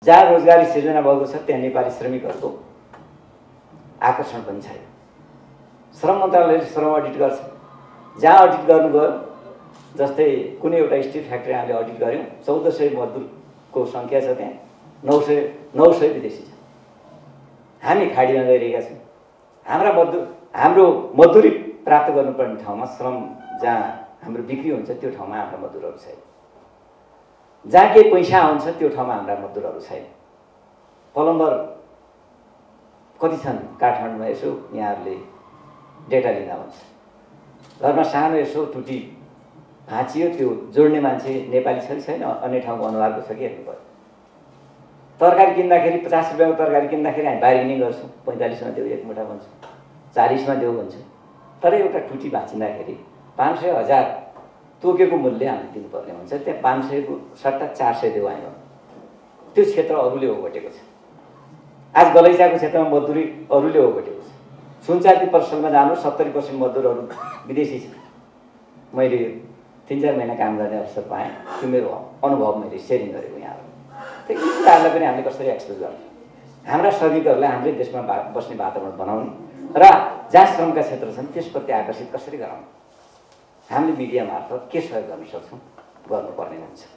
जहाँ रोजगारी सिर्जना भएको छ त्यहाँ नेपाली श्रमिकहरूको आकर्षण पनि छैन। श्रम मन्त्रालयले श्रम अडिट गर्छ, जहाँ अडिट गर्नु गयो, जस्तै कुनै एउटा स्टिल फ्याक्ट्री हामीले अडिट गऱ्यौँ, 1400 मजदुरको सङ्ख्या छ, त्यहाँ 900 विदेशी छ। हामी खाडीमा गइरहेका छौँ। हाम्रो मजदुरी प्राप्त गर्नुपर्ने ठाउँमा, श्रम जहाँ हाम्रो बिक्री हुन्छ त्यो ठाउँमा हाम्रा मजदुरहरू छैन। जहाँ केही पैसा आउँछ त्यो ठाउँमा हाम्रा मजदुरहरू छैन। प्लम्बर कति छन् काठमाडौँमा? यसो यहाँहरूले डेटा लिँदा हुन्छ। घरमा सानो यसो टुटी भाँचियो, त्यो जोड्ने मान्छे नेपाली छ कि छैन, अन्य ठाउँको अनुहारको छ कि हेर्नु पर्यो। तरकारी किन्दाखेरि 50 रुपियाँको तरकारी किन्दाखेरि हामी बार्गेनिङ गर्छौँ, 45 मा देऊ, एक मुठा भन्छौँ, 40 मा देऊ भन्छौँ। तर एउटा टुटी भाँचिँदाखेरि 500 1000 तोकेको मूल्य हामीले दिनुपर्ने हुन्छ। त्यहाँ 500 को सट्टा 400 देऊ आयो। त्यो क्षेत्र अरूले ओगटेको छ। आज गलैँचाको क्षेत्रमा मजदुरी अरूले ओगटेको छ। सुनचाँदी पसलमा जानु 70% मजदुरहरू विदेशी छन्। मैले 3-4 महिना काम गर्ने अवसर पाएँ। त्यो मेरो अनुभव मैले सेयरिङ गरेको यहाँ। त्यो कुराहरूलाई पनि हामीले कसरी एक्सप्रेस गर्ने, हाम्रा श्रमिकहरूलाई हाम्रै देशमा बस्ने वातावरण बनाउने र जहाँ श्रमका क्षेत्र छन् त्यसप्रति आकर्षित कसरी गराउने, हामीले मिडिया मार्फत के सहयोग गर्न सक्छौँ, गर्नुपर्ने हुन्छ।